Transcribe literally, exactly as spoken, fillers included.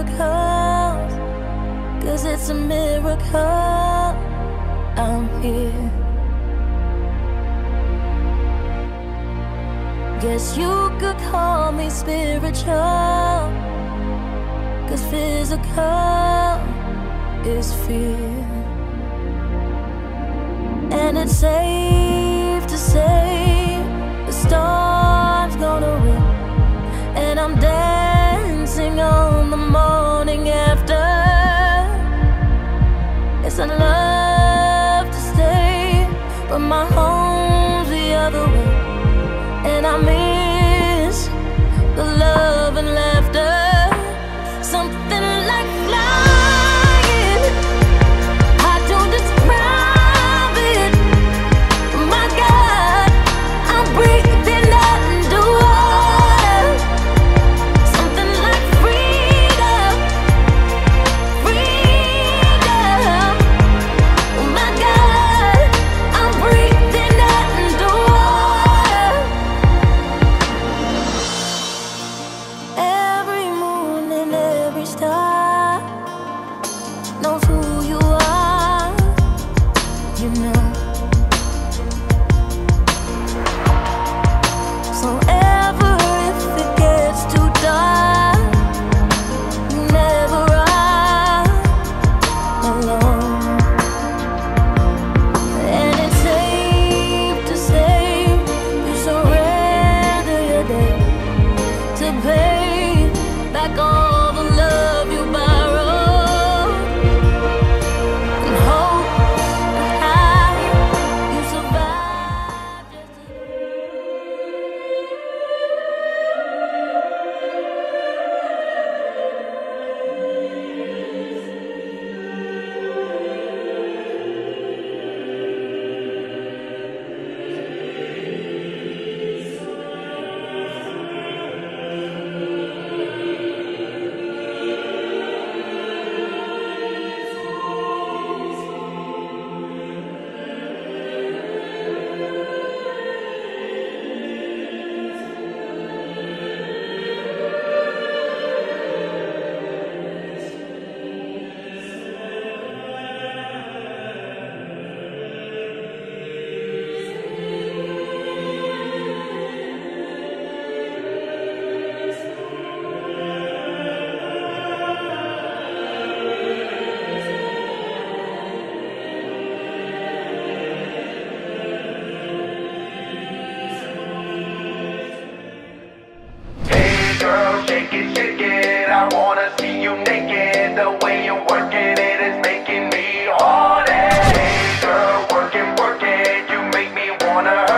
miracles, 'cause it's a miracle I'm here. Guess you could call me spiritual, 'cause physical is fear. And it's safe to say the storm's gonna win, and I'm dancing on the morning after. Yes, I'd love to stay, but my home's the other way, and I miss the love and laughter. Something like flying, I don't describe it. My God, I'm breathing underwater. Something like freedom, freedom. My God, I'm breathing underwater. Every moon and every star knows who you are, you know. So ever if it gets too dark, you never are alone. And it's safe to say you surrender your day to pay back all the love you borrowed, and hope that you survive just to Girl, shake it, shake it, I wanna see you naked. The way you're working it is making me horny. Hey girl, work it, work it, you make me wanna hurt.